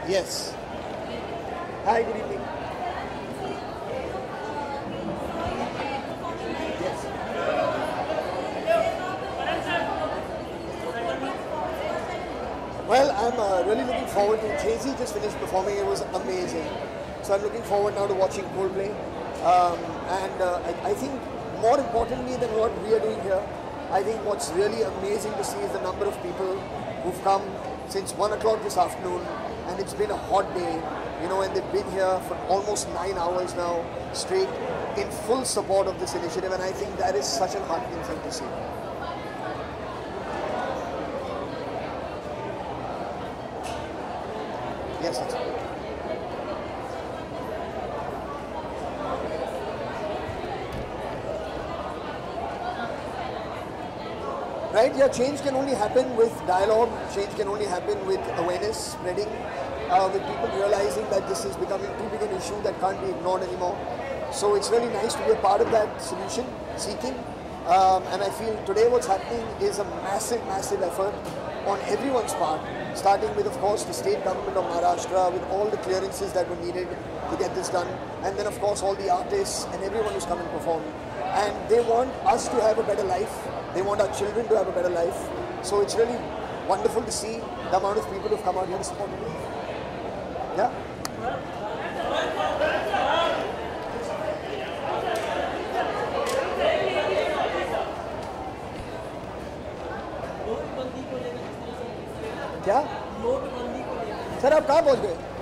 Yes. Hi, good evening. Yes. Well, I'm really looking forward to it. Jay-Z just finished performing. It was amazing. So I'm looking forward now to watching Coldplay. I think more importantly than what we are doing here, I think what's really amazing to see is the number of people who've come since 1 o'clock this afternoon, and it's been a hot day, you know, and they've been here for almost 9 hours now straight in full support of this initiative, and I think that is such an heartening thing to see. Yes, that's right. Right, yeah, change can only happen with dialogue, change can only happen with awareness spreading, with people realizing that this is becoming too big an issue that can't be ignored anymore. So it's really nice to be a part of that solution seeking, and I feel today what's happening is a massive, massive effort on everyone's part, starting with, of course, the state government of Maharashtra with all the clearances that were needed to get this done, and then, of course, all the artists and everyone who's come and performed. And they want us to have a better life. They want our children to have a better life. So it's really wonderful to see the amount of people who've come out here to support me. Yeah? क्या? Sir आप कहाँ पहुँच गए?